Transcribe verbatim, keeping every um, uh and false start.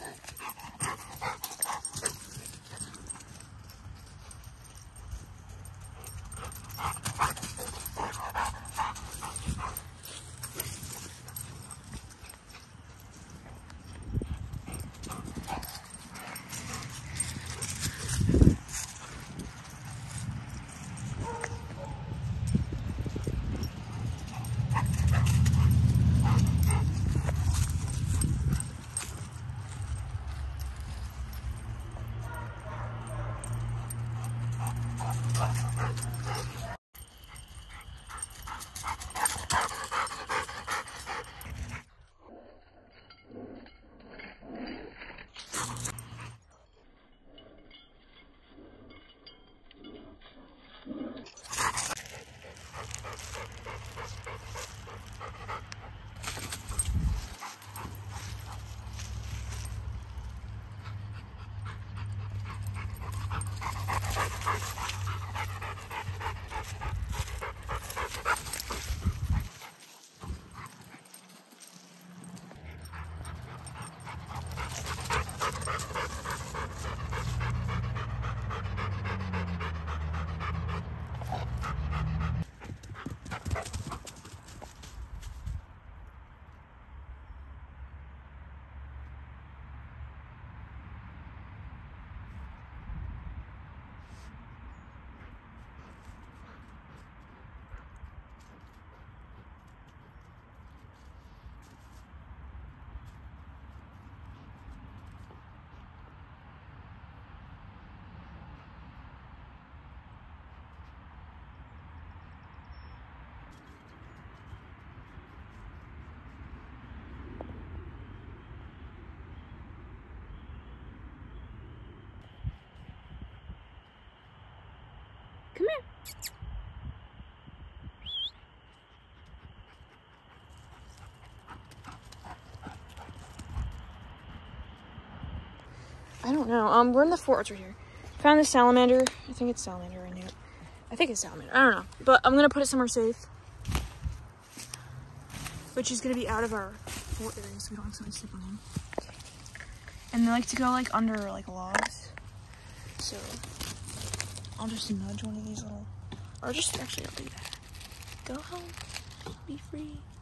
Come here. I don't know. Um, we're in the forest right here. Found this salamander. I think it's salamander right now. I think it's salamander. I don't know. But I'm gonna put it somewhere safe, which is gonna be out of our fort area, so we don't accidentally step on him. And they like to go like under like logs. So I'll just nudge one of these little, or just actually I'll do that. Go home. Be free.